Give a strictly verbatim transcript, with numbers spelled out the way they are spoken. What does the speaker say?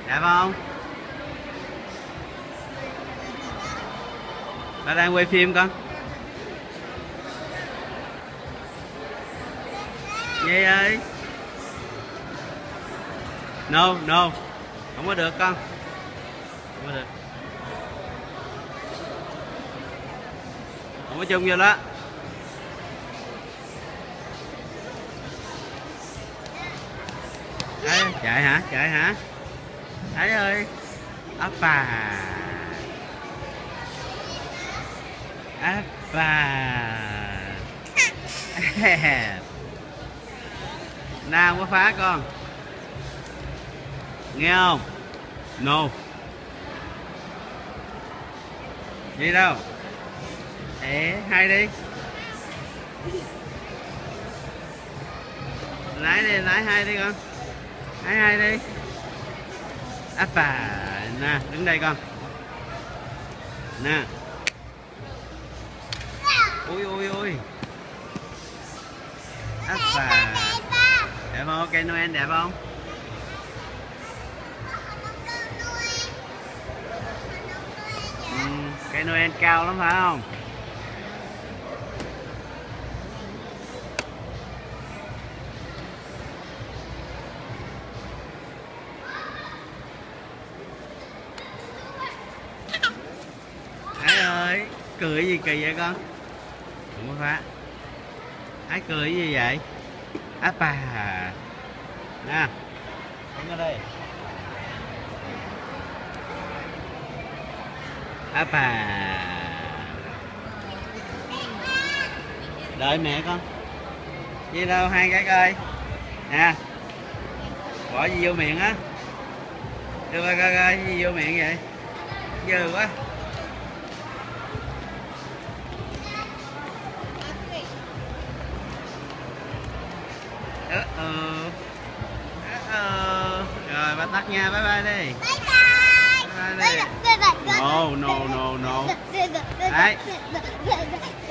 Đẹp không? Ba đang quay phim con. Nhi ơi. No, no. Không có được con. Không có được. Không có chung vô đó. Đấy, chạy hả? Chạy hả? Đấy ơi. Appa. Appa. Nào không có phá con. Nghe không? No. Gì đâu? Ê, hai đi. Lái đi, lái hai đi con. Lái hai đi. Appa. Nè, đứng đây con. Nè. Ui ui ui. Appa. Đẹp không? Cây Noel đẹp không? Ừ, cây Noel cao lắm phải không? Ái ơi, cười gì kỳ vậy con? Không có phá. Ái cười gì vậy? Appa. Nè, đứng ở đây. Appa. Đợi mẹ con. Gì đâu, hai cái coi. Nè. Bỏ gì vô miệng á. Đưa coi coi coi, gì vô miệng vậy? Dơ quá. Uh -oh. Uh -oh. Rồi bắt tắt nha, bye bye đi. Bye bye. Bye bye đi. No, no, no, no. Đấy.